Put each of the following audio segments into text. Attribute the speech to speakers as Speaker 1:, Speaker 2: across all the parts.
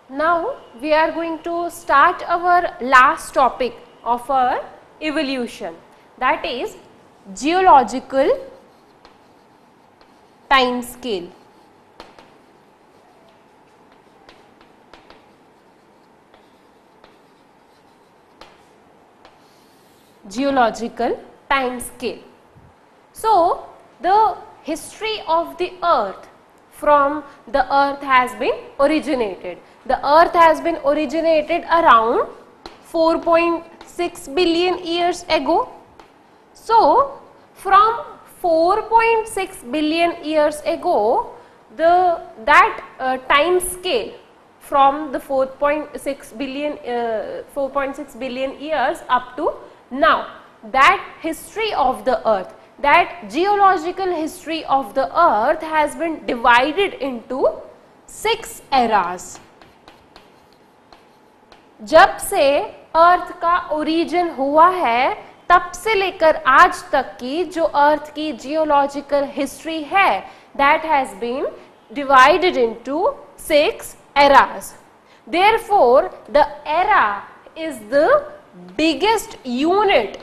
Speaker 1: Now we are going to start our last topic of our evolution, that is geological time scale. Geological time scale. So the history of the earth, from the earth has been originated. The earth has been originated around 4.6 billion years ago. So from 4.6 billion years ago, that time scale from the 4.6 billion years up to now, that history of the earth, that geological history of the earth has been divided into 6 eras. जब से अर्थ का origin हुआ है तब से लेकर आज तक की जो अर्थ की जियोलॉजिकल हिस्ट्री है, that has been divided into 6 eras. Therefore, the era is the biggest unit.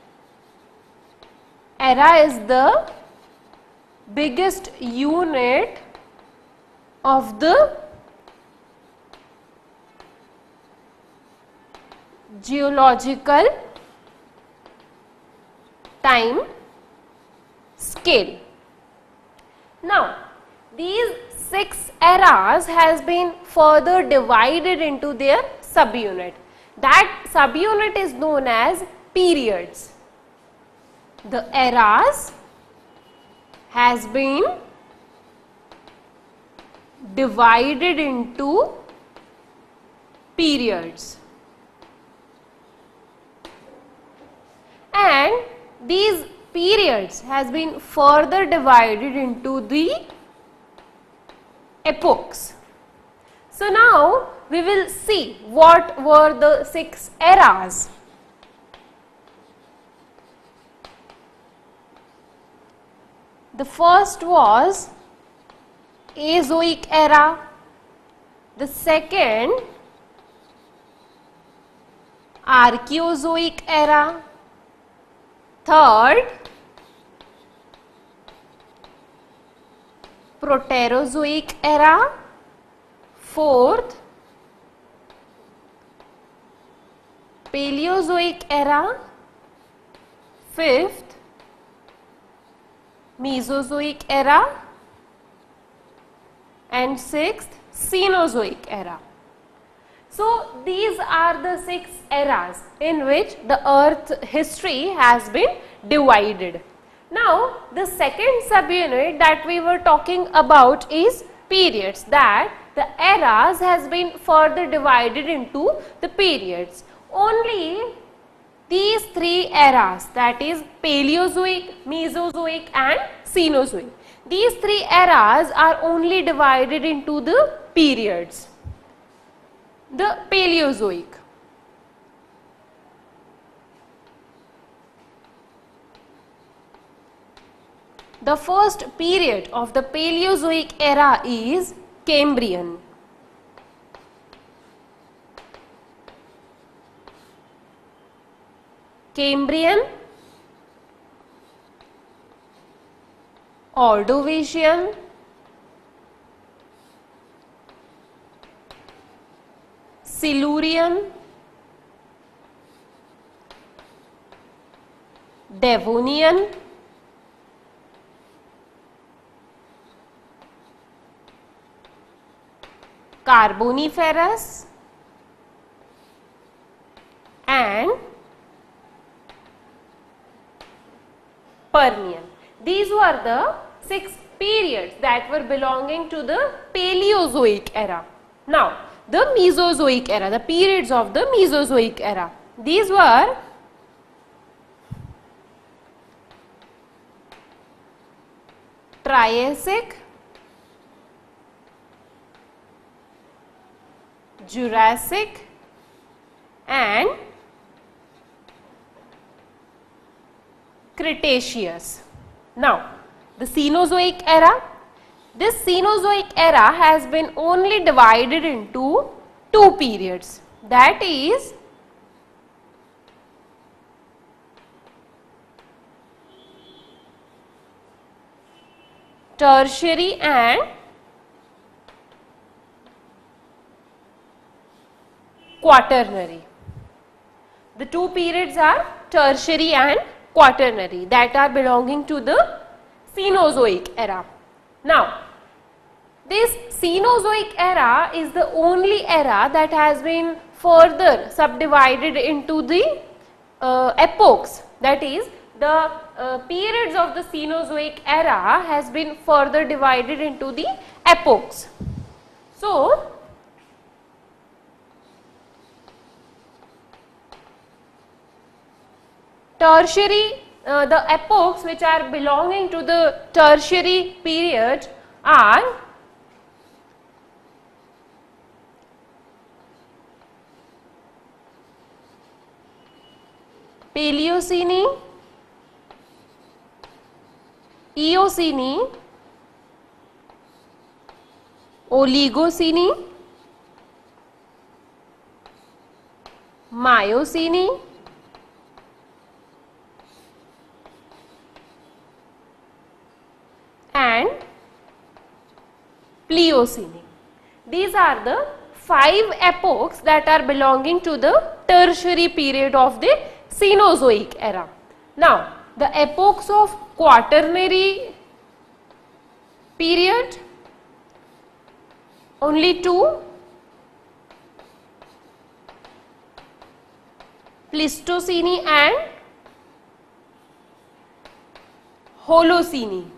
Speaker 1: Era is the biggest unit of the geological time scale. Now, these 6 eras has been further divided into their subunit. That subunit is known as periods. The eras has been divided into periods. And these periods has been further divided into the epochs. So now we will see what were the 6 eras. The first was Azoic era, the second Archaeozoic era, third Proterozoic era, fourth Paleozoic era, fifth Mesozoic era, and sixth Cenozoic era. So these are the 6 eras in which the earth history has been divided. Now the second subunit that we were talking about is periods, that the eras has been further divided into the periods. Only these 3 eras, that is Paleozoic, Mesozoic and Cenozoic, these 3 eras are only divided into the periods. The Paleozoic. The first period of the Paleozoic era is Cambrian. Cambrian, Ordovician, Silurian, Devonian, Carboniferous and Permian. These were the 6 periods that were belonging to the Paleozoic era. Now, the Mesozoic era, the periods of the Mesozoic era. These were Triassic, Jurassic and Cretaceous. Now, the Cenozoic era. This Cenozoic era has been only divided into two periods, that is tertiary and quaternary. The two periods are tertiary and quaternary, that are belonging to the Cenozoic era. Now, this Cenozoic era is the only era that has been further subdivided into the epochs, that is the periods of the Cenozoic era has been further divided into the epochs. So, tertiary, the epochs which are belonging to the tertiary period are Paleocene, Eocene, Oligocene, Miocene, and Pliocene. These are the 5 epochs that are belonging to the tertiary period of the Cenozoic era. Now, the epochs of quaternary period, only 2, Pleistocene and Holocene,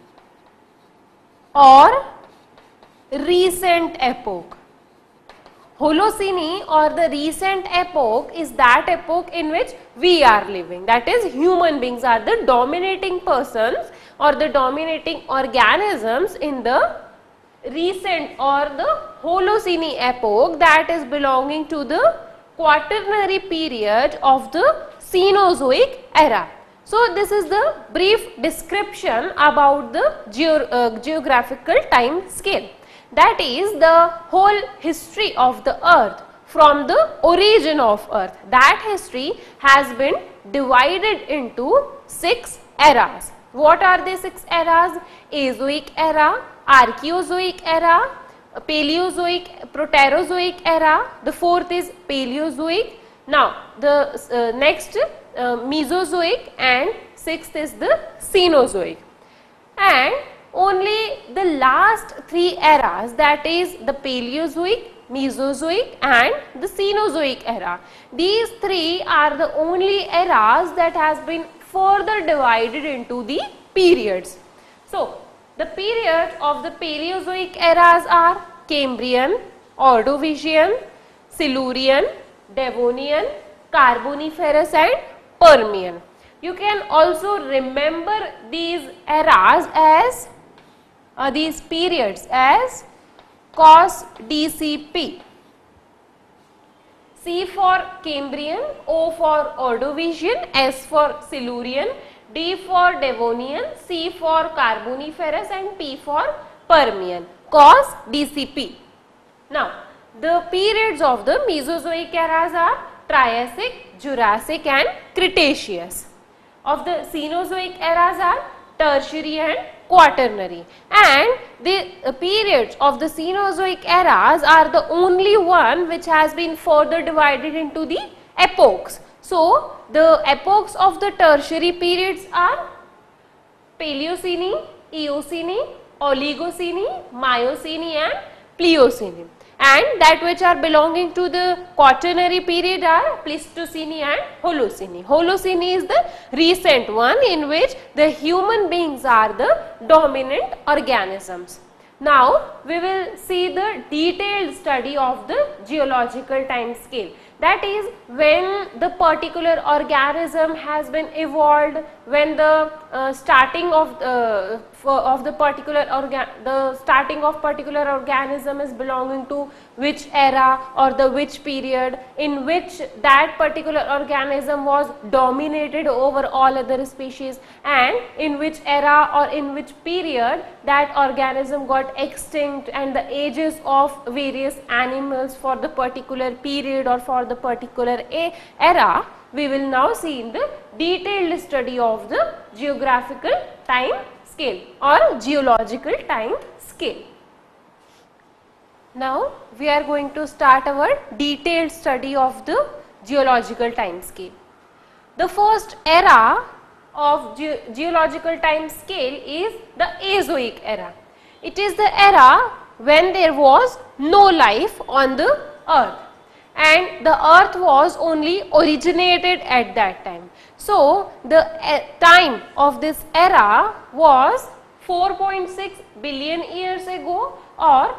Speaker 1: or recent epoch. Holocene or the recent epoch is that epoch in which we are living, that is human beings are the dominating persons or the dominating organisms in the recent or the Holocene epoch, that is belonging to the quaternary period of the Cenozoic era. So, this is the brief description about the geographical time scale, that is the whole history of the earth from the origin of earth. That history has been divided into 6 eras. What are the 6 eras? Azoic era, Archaeozoic era, Paleozoic, Proterozoic era, the 4th is Paleozoic. Now, the next Mesozoic, and 6th is the Cenozoic. And only the last 3 eras, that is the Paleozoic, Mesozoic and the Cenozoic era. These 3 are the only eras that has been further divided into the periods. So, the period of the Paleozoic eras are Cambrian, Ordovician, Silurian, Devonian, Carboniferous and Permian. You can also remember these eras as these periods as cos DCP. C for Cambrian, O for Ordovician, S for Silurian, D for Devonian, C for Carboniferous and P for Permian, cos DCP. Now, the periods of the Mesozoic eras are Triassic, Jurassic and Cretaceous. Of the Cenozoic eras are Tertiary and Quaternary, and the periods of the Cenozoic eras are the only one which has been further divided into the epochs. So, the epochs of the tertiary periods are Paleocene, Eocene, Oligocene, Miocene and Pliocene, and that which are belonging to the quaternary period are Pleistocene and Holocene. Holocene is the recent one in which the human beings are the dominant organisms. Now, we will see the detailed study of the geological time scale. That is when the particular organism has been evolved, when the starting of the particular organism is belonging to which era or the which period in which that particular organism was dominated over all other species, and in which era or in which period that organism got extinct, and the ages of various animals for the particular period or for the particular era, we will now see in the detailed study of the geographical time scale or geological time scale. Now we are going to start our detailed study of the geological time scale. The first era of geological time scale is the Azoic era. It is the era when there was no life on the earth, and the earth was only originated at that time. So the time of this era was 4.6 billion years ago or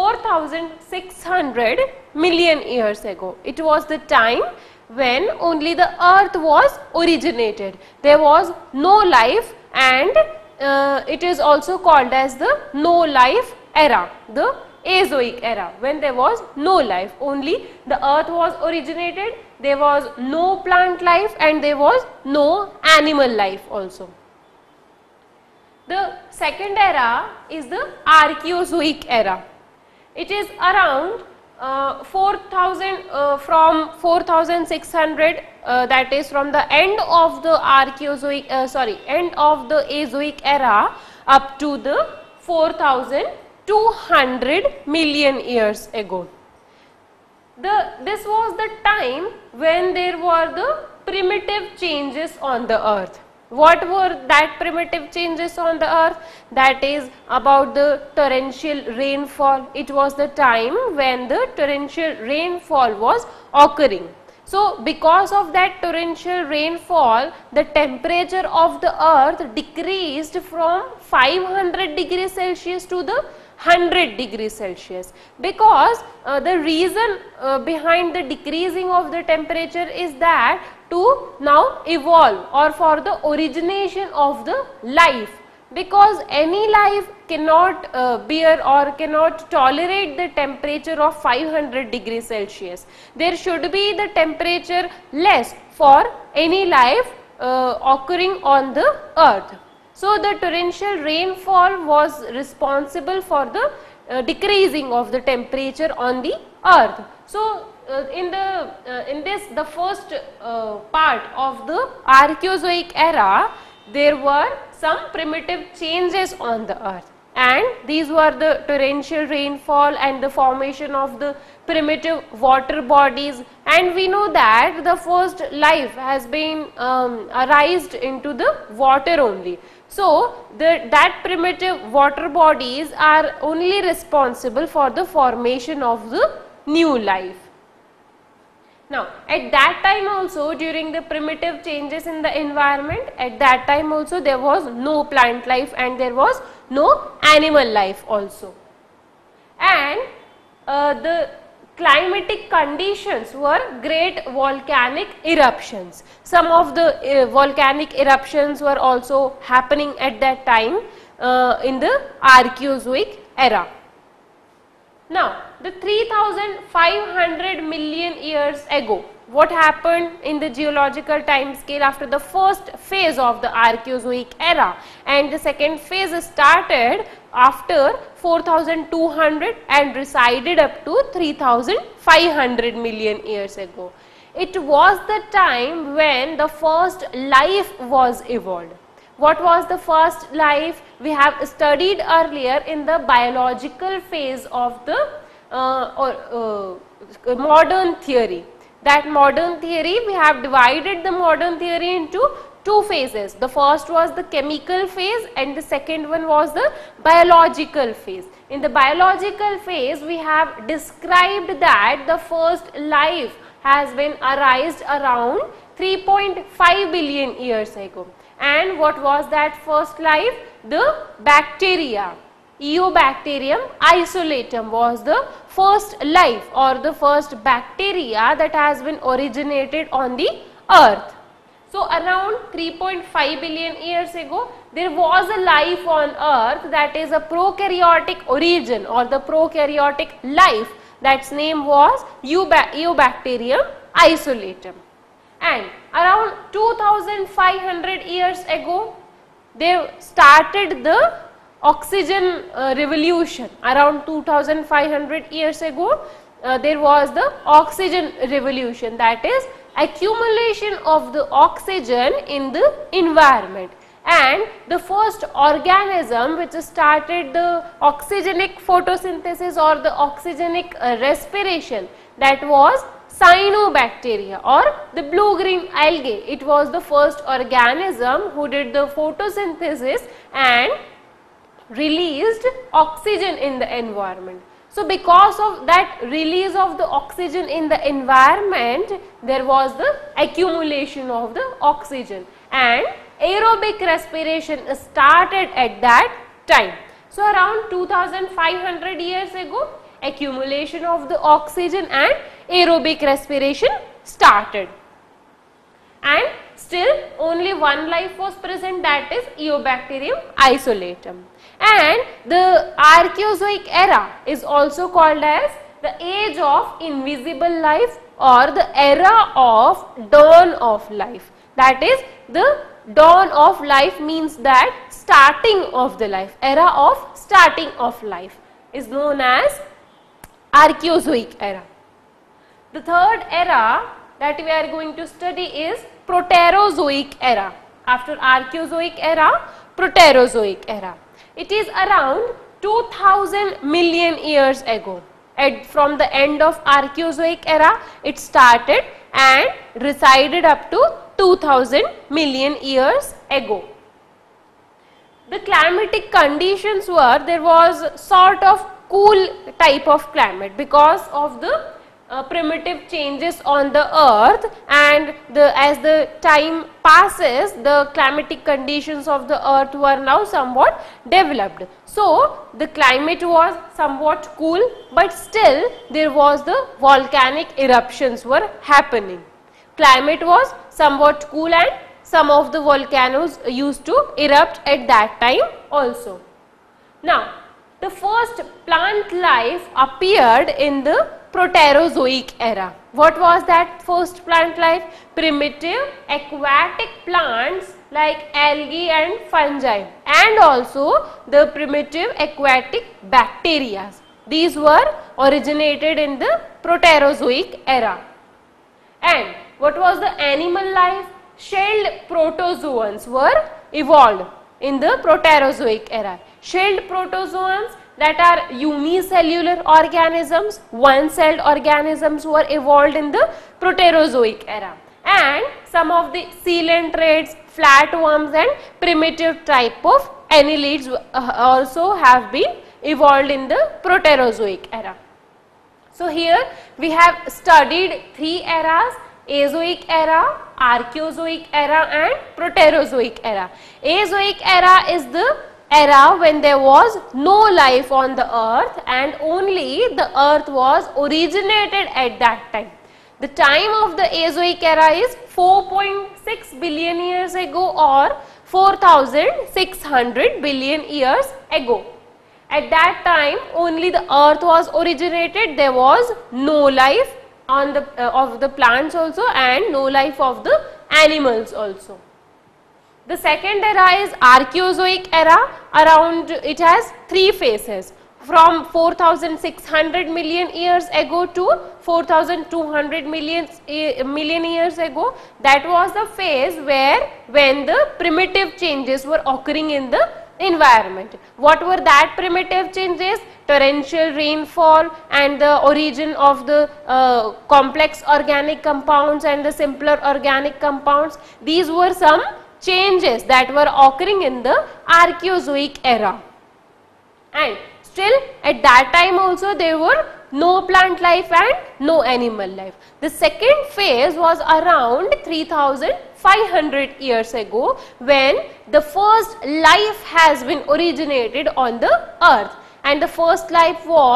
Speaker 1: 4,600 million years ago. It was the time when only the earth was originated. There was no life, and it is also called as the no life era, the Azoic era, when there was no life, only the earth was originated, there was no plant life and there was no animal life also. The second era is the Archaeozoic era. It is around 4,000 from 4,600, that is from the end of the end of the Azoic era up to the 4,200 million years ago. This was the time when there were the primitive changes on the earth. What were that primitive changes on the earth? That is about the torrential rainfall. It was the time when the torrential rainfall was occurring. So because of that torrential rainfall, the temperature of the earth decreased from 500 degrees Celsius to the 100 degrees Celsius, because the reason behind the decreasing of the temperature is that to now evolve or for the origination of the life, because any life cannot bear or cannot tolerate the temperature of 500 degrees Celsius. There should be the temperature less for any life occurring on the earth. So the torrential rainfall was responsible for the decreasing of the temperature on the earth. So in the first part of the Archaeozoic era, there were some primitive changes on the earth, and these were the torrential rainfall and the formation of the primitive water bodies, and we know that the first life has been arised into the water only. So that primitive water bodies are only responsible for the formation of the new life. Now at that time also, during the primitive changes in the environment, at that time also there was no plant life and there was no animal life also, and the climatic conditions were great volcanic eruptions. Some of the volcanic eruptions were also happening at that time in the Archaeozoic era. Now the 3,500 million years ago, what happened in the geological time scale after the first phase of the Archaeozoic era, and the second phase started after 4,200 and resided up to 3,500 million years ago. It was the time when the first life was evolved. What was the first life? We have studied earlier in the biological phase of the modern theory. That modern theory, we have divided the modern theory into two phases. The first was the chemical phase and the second one was the biological phase. In the biological phase, we have described that the first life has been arised around 3.5 billion years ago. And what was that first life? The bacteria. Eobacterium isolatum was the first life or the first bacteria that has been originated on the earth. So around 3.5 billion years ago, there was a life on earth that is a prokaryotic origin or the prokaryotic life. That's name was Eubacterium isolatum. And around 2500 years ago, they started the oxygen revolution. Around 2500 years ago, there was the oxygen revolution, that is accumulation of the oxygen in the environment. And the first organism which started the oxygenic photosynthesis or the oxygenic respiration, that was cyanobacteria or the blue-green algae. It was the first organism who did the photosynthesis and released oxygen in the environment. So because of that release of the oxygen in the environment, there was the accumulation of the oxygen and aerobic respiration started at that time. So around 2500 years ago, accumulation of the oxygen and aerobic respiration started. And still only one life was present, that is Eubacterium isolatum. And the Archaeozoic era is also called as the age of invisible life or the era of dawn of life. That is, the dawn of life means that starting of the life, era of starting of life is known as Archaeozoic era. The third era that we are going to study is Proterozoic era. After Archaeozoic era, Proterozoic era. It is around 2000 million years ago. From the end of Archaeozoic era, it started and resided up to 2000 million years ago. The climatic conditions were, there was sort of cool type of climate because of the primitive changes on the earth, and as the time passes, the climatic conditions of the earth were now somewhat developed. So the climate was somewhat cool, but still there was the volcanic eruptions were happening. Climate was somewhat cool and some of the volcanoes used to erupt at that time also. Now the first plant life appeared in the Proterozoic era. What was that first plant life? Primitive aquatic plants like algae and fungi, and also the primitive aquatic bacteria. These were originated in the Proterozoic era. And what was the animal life? Shelled protozoans were evolved in the Proterozoic era. Shelled protozoans, that are unicellular organisms, one-celled organisms, were evolved in the Proterozoic era. And some of the coelentrates, flatworms and primitive type of annelids also have been evolved in the Proterozoic era. So here we have studied three eras: Azoic era, Archaeozoic era and Proterozoic era. Azoic era is the era when there was no life on the earth and only the earth was originated at that time. The time of the Azoic era is 4.6 billion years ago or 4600 billion years ago. At that time only the earth was originated, there was no life on the of the plants also and no life of the animals also. The second era is Archaeozoic era. Around it has three phases. From 4600 million years ago to 4200 million years ago, that was the phase when the primitive changes were occurring in the environment. What were that primitive changes? Torrential rainfall and the origin of the complex organic compounds and the simpler organic compounds. These were some changes that were occurring in the Archaeozoic era. And still at that time also there were no plant life and no animal life. The second phase was around 3500 years ago when the first life has been originated on the earth, and the first life was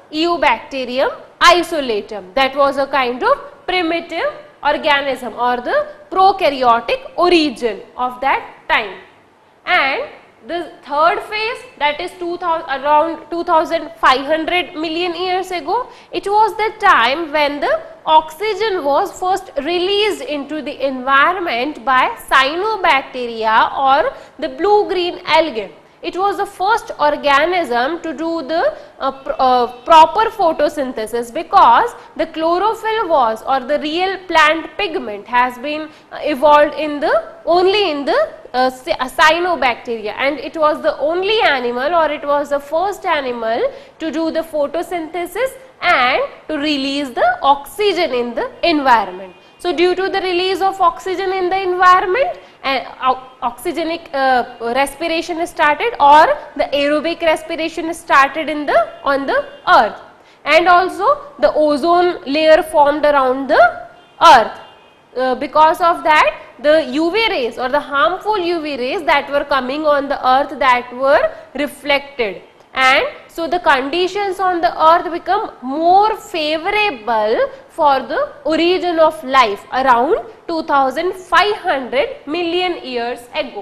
Speaker 1: Eubacterium isolatum. That was a kind of primitive organism or the prokaryotic origin of that time. And the third phase, that is around 2500 million years ago, it was the time when the oxygen was first released into the environment by cyanobacteria or the blue-green algae. It was the first organism to do the proper photosynthesis, because the chlorophyll was, or the real plant pigment has been evolved in the only in the cyanobacteria, and it was the only animal, or it was the first animal to do the photosynthesis and to release the oxygen in the environment. So, due to the release of oxygen in the environment, oxygenic respiration is started, or the aerobic respiration is started on the earth, and also the ozone layer formed around the earth. Because of that, the UV rays or the harmful UV rays that were coming on the earth, that were reflected, and so the conditions on the earth become more favorable for the origin of life around 2500 million years ago.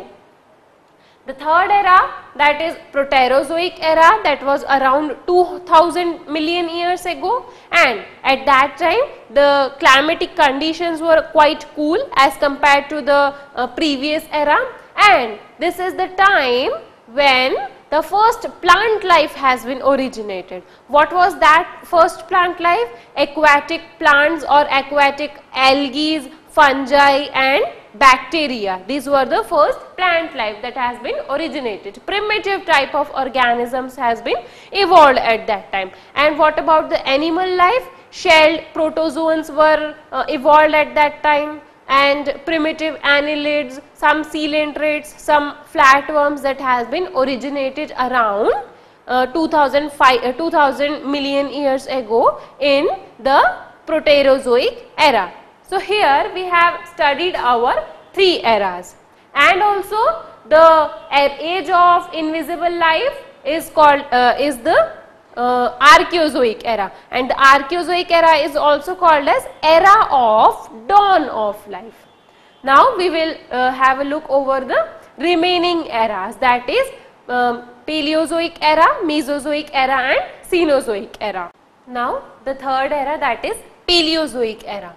Speaker 1: The third era, that is Proterozoic era, that was around 2000 million years ago, and at that time the climatic conditions were quite cool as compared to the previous era, and this is the time when the first plant life has been originated. What was that first plant life? Aquatic plants or aquatic algae, fungi and bacteria. These were the first plant life that has been originated. Primitive type of organisms has been evolved at that time. And what about the animal life? Shelled protozoans were evolved at that time, and primitive annelids, some coelentrates, some flatworms that has been originated around 2000 million years ago in the Proterozoic era. So, here we have studied our three eras, and also the age of invisible life is called is the Archaeozoic era, and the Archaeozoic era is also called as era of dawn of life. Now, we will have a look over the remaining eras, that is Paleozoic era, Mesozoic era and Cenozoic era. Now, the third era, that is Paleozoic era.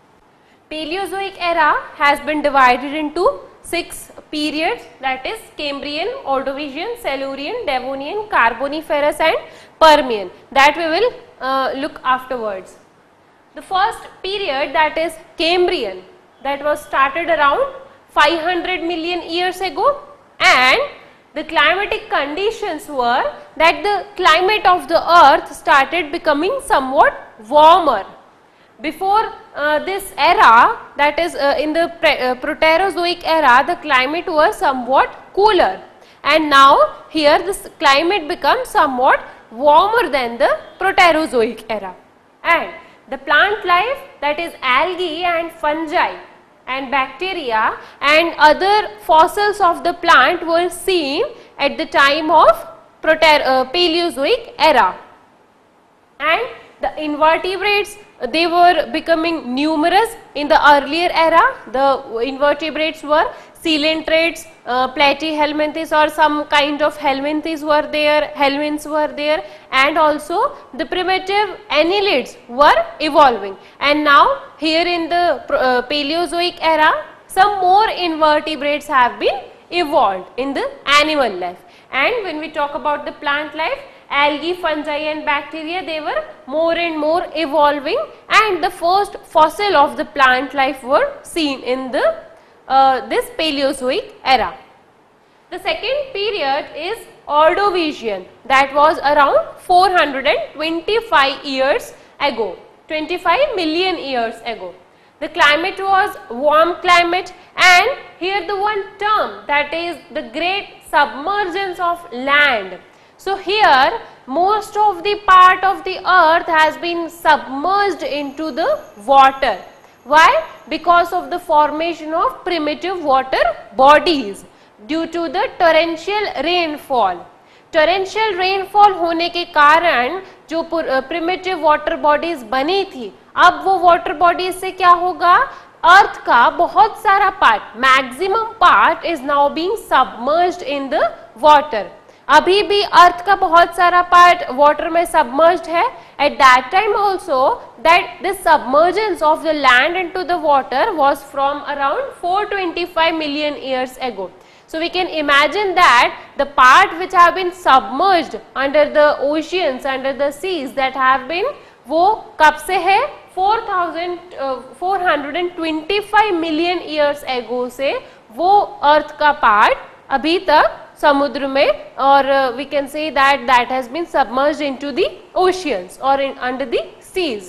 Speaker 1: Paleozoic era has been divided into 6 periods, that is Cambrian, Ordovician, Silurian, Devonian, Carboniferous and Permian, that we will look afterwards. The first period, that is Cambrian, that was started around 500 million years ago, and the climatic conditions were that the climate of the earth started becoming somewhat warmer. Before this era, that is in the Proterozoic era, the climate was somewhat cooler, and now here this climate becomes somewhat warmer than the Proterozoic era. And the plant life, that is algae and fungi and bacteria and other fossils of the plant, were seen at the time of Paleozoic era. And the invertebrates, they were becoming numerous in the earlier era. The invertebrates were coelentrates, platyhelminthes or some kind of helminthes were there, helminths were there, and also the primitive annelids were evolving. And now here in the Paleozoic era, some more invertebrates have been evolved in the animal life. And when we talk about the plant life, algae, fungi and bacteria, they were more and more evolving, and the first fossil of the plant life were seen in the this Paleozoic era. The second period is Ordovician, that was around 425 years ago, 25 million years ago. The climate was warm climate, and here the one term, that is the great submergence of land. So, here most of the part of the earth has been submerged into the water. Why? Because of the formation of primitive water bodies due to the torrential rainfall. Torrential rainfall होने के कारण जो primitive water bodies बनी थी, अब वो water bodies से क्या होगा, अर्थ का बहुत सारा part, maximum part is now being submerged in the water. अभी भी अर्थ का बहुत सारा पार्ट वाटर में सबमर्ज्ड है। At that time also that this submergence of the land into the water was from around 425 million years ago. So we can imagine that the part which have been submerged under the oceans, under the seas, that have been, वो कब से है, 425 million years एगो से वो अर्थ का part अभी तक समुद्र में, और we can say that that has been submerged into the oceans or under the seas.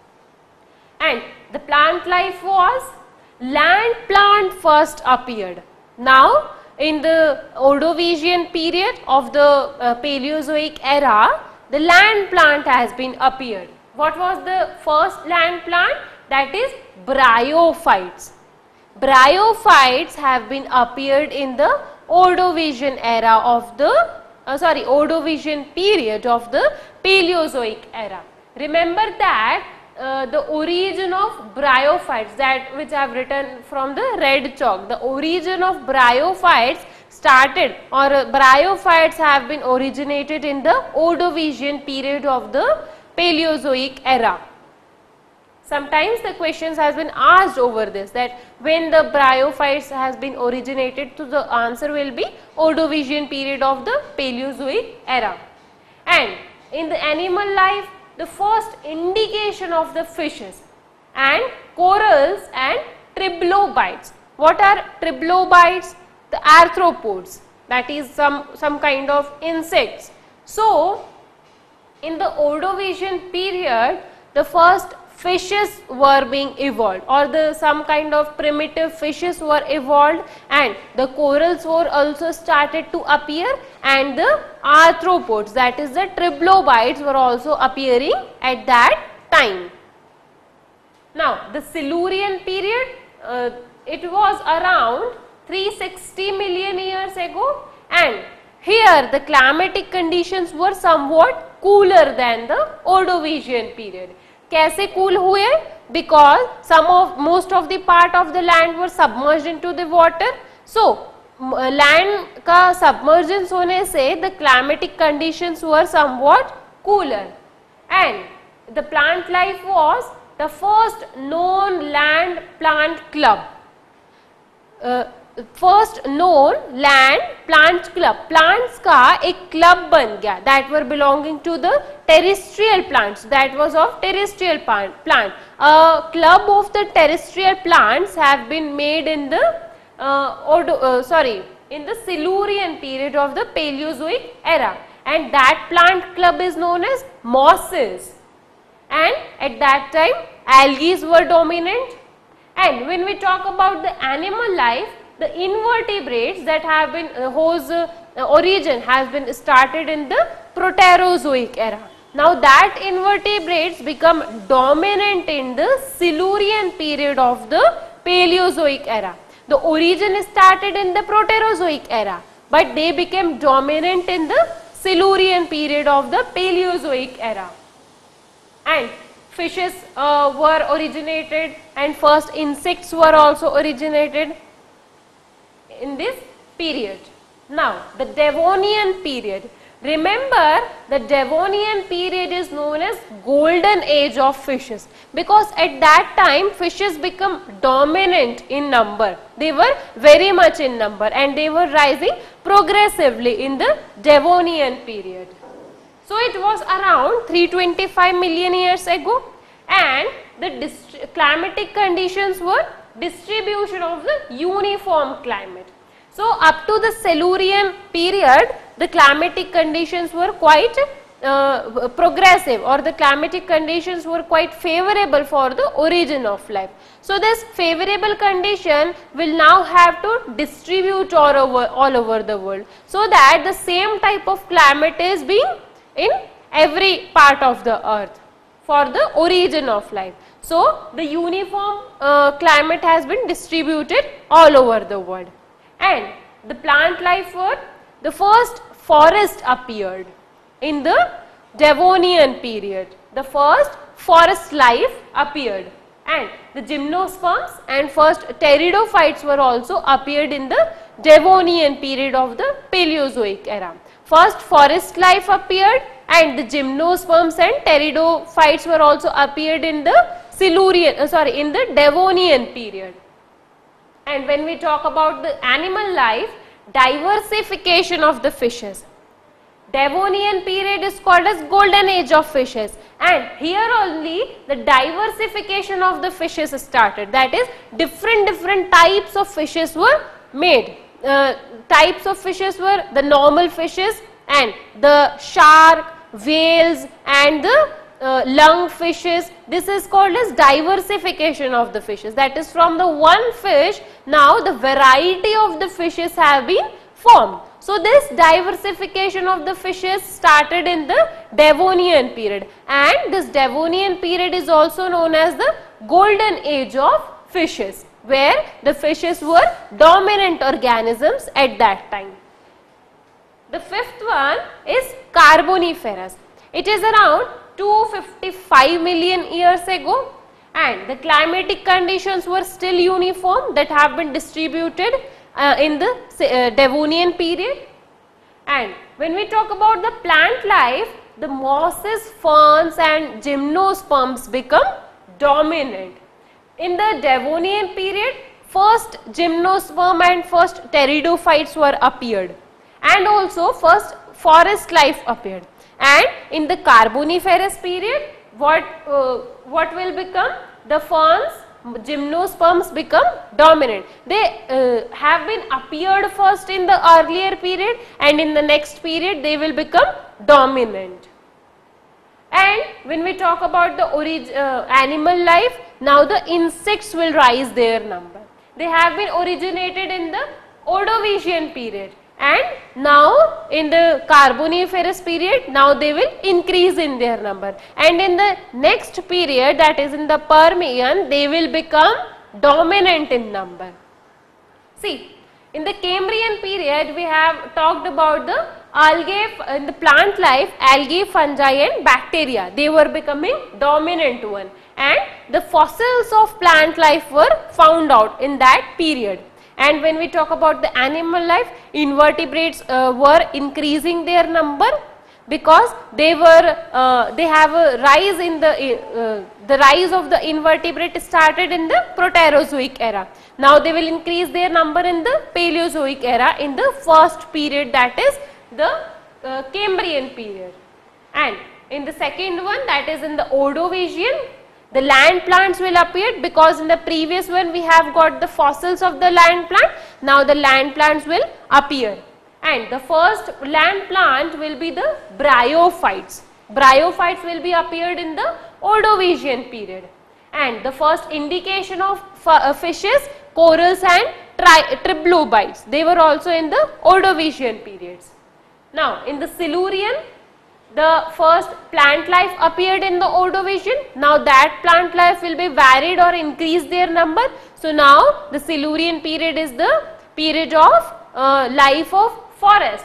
Speaker 1: And the plant life was, land plant first appeared. Now in the Ordovician period of the Paleozoic era, the land plant has been appeared. What was the first land plant? That is bryophytes. Bryophytes have been appeared in the Ordovician era of the Ordovician period of the Paleozoic era. Remember that the origin of bryophytes, that which I have written from the red chalk, the origin of bryophytes started, or bryophytes have been originated in the Ordovician period of the Paleozoic era. Sometimes the questions has been asked over this, that when the bryophytes has been originated, so the answer will be Ordovician period of the Paleozoic era. And in the animal life, the first indication of the fishes and corals and trilobite. What are trilobite? The arthropods, that is some kind of insects. So in the Ordovician period, the first fishes were being evolved, or some kind of primitive fishes were evolved, and the corals were also started to appear, and the arthropods, that is the trilobites, were also appearing at that time. Now the Silurian period, it was around 360 million years ago, and here the climatic conditions were somewhat cooler than the Ordovician period. कैसे cool हुए? Because most of the part of the land were submerged into the water. So land का submergence होने से the climatic conditions were somewhat cooler, and the plant life was the first known land plant club. First known land plant club, plants का एक club बन गया, that were belonging to the terrestrial plants, that was of terrestrial plant. Club of the terrestrial plants have been made in the in the Silurian period of the Paleozoic era, and that plant club is known as mosses, and at that time algae were dominant. And when we talk about the animal life, the invertebrates that have been whose origin has been started in the Proterozoic era. Now that invertebrates become dominant in the Silurian period of the Paleozoic era. The origin started in the Proterozoic era, but they became dominant in the Silurian period of the Paleozoic era. And fishes were originated, and first insects were also originated in this period. Now the Devonian period. Remember, the Devonian period is known as golden age of fishes, because at that time fishes become dominant in number. They were very much in number, and they were rising progressively in the Devonian period. So it was around 325 million years ago, and the climatic conditions were distribution of the uniform climate. So up to the Silurian period, the climatic conditions were quite progressive, or the climatic conditions were quite favorable for the origin of life. So this favorable condition will now have to distribute all over the world, so that the same type of climate is being in every part of the earth for the origin of life. So the uniform climate has been distributed all over the world, and the plant life were, the first forest appeared in the Devonian period. The first forest life appeared, and the gymnosperms and first pteridophytes were also appeared in the Devonian period of the Paleozoic era. First forest life appeared, and the gymnosperms and pteridophytes were also appeared in the in the Devonian period. And when we talk about the animal life, diversification of the fishes. Devonian period is called as golden age of fishes, and here only the diversification of the fishes started. That is, different types of fishes were made. Types of fishes were the normal fishes and the shark, whales and the lung fishes. This is called as diversification of the fishes. That is, from the one fish, now the variety of the fishes have been formed. So this diversification of the fishes started in the Devonian period, and this Devonian period is also known as the golden age of fishes, where the fishes were dominant organisms at that time. The fifth one is Carboniferous. It is around 255 million years ago, and the climatic conditions were still uniform, that have been distributed in the Devonian period. And when we talk about the plant life, the mosses, ferns and gymnosperms become dominant. In the Devonian period, first gymnosperm and first pteridophytes were appeared, and also first forest life appeared. And in the Carboniferous period, what will become? The ferns, gymnosperms become dominant. They have been appeared first in the earlier period, and in the next period they will become dominant. And when we talk about the animal life, now the insects will rise their number. They have been originated in the Ordovician period, and now in the Carboniferous period, now they will increase in their number, and in the next period, that is in the Permian, they will become dominant in number. See, in the Cambrian period, we have talked about the algae, in the plant life, algae, fungi and bacteria. They were becoming dominant one, and the fossils of plant life were found out in that period. And when we talk about the animal life, invertebrates were increasing their number, because they have a rise in the rise of the invertebrate started in the Proterozoic era. Now they will increase their number in the Paleozoic era, in the first period, that is the Cambrian period. And in the second one, that is in the Ordovician, the land plants will appear, because in the previous one we have got the fossils of the land plant. Now the land plants will appear, and the first land plant will be the bryophytes. Bryophytes will be appeared in the Ordovician period, and the first indication of fishes, corals and trilobite, they were also in the Ordovician periods. Now in the Silurian, the first plant life appeared in the Ordovician. Now that plant life will be varied or increase their number. So now the Silurian period is the period of life of forest.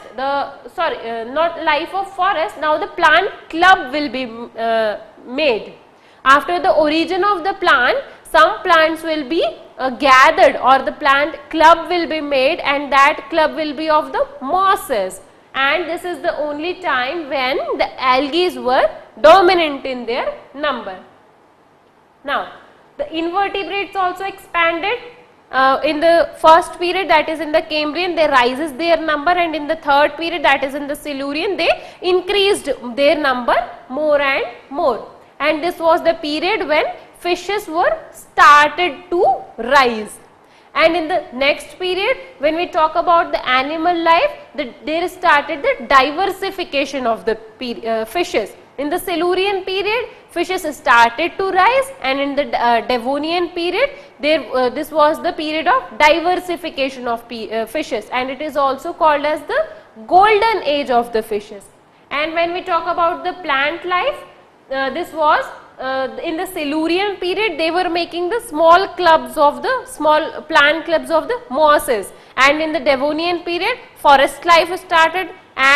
Speaker 1: Not life of forest. Now the plant club will be made. After the origin of the plant, some plants will be gathered, or the plant club will be made, and that club will be of the mosses. And this is the only time when the algae were dominant in their number. Now the invertebrates also expanded in the first period, that is in the Cambrian, they rises their number, and in the third period, that is in the Silurian, they increased their number more and more. And this was the period when fishes were started to rise. And in the next period, when we talk about the animal life, there started the diversification of the fishes. In the Silurian period, fishes started to rise, and in the Devonian period, this was the period of diversification of fishes, and it is also called as the golden age of the fishes. And when we talk about the plant life, this was in the Silurian period, they were making the small clubs of the small plant clubs of the mosses, and in the Devonian period, forest life started, and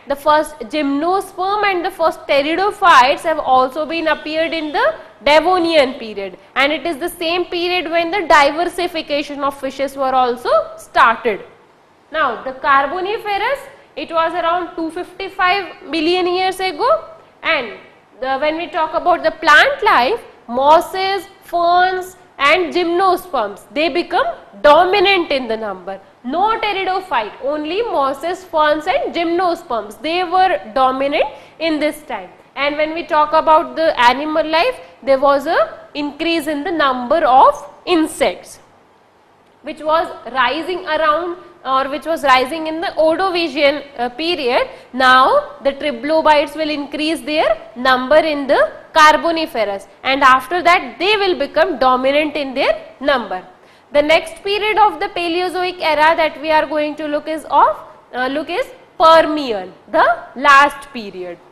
Speaker 1: the first gymnosperm and the first pteridophytes have also been appeared in the Devonian period, and it is the same period when the diversification of fishes were also started. Now the Carboniferous, it was around 255 million years ago, and when we talk about the plant life, mosses, ferns and gymnosperms, they become dominant in the number. No pteridophyte, only mosses, ferns and gymnosperms, they were dominant in this time. And when we talk about the animal life, there was a increase in the number of insects, which was rising around, or which was rising in the Ordovician period. Now the trilobite will increase their number in the Carboniferous, and after that they will become dominant in their number. The next period of the Paleozoic era that we are going to look is Permian, the last period.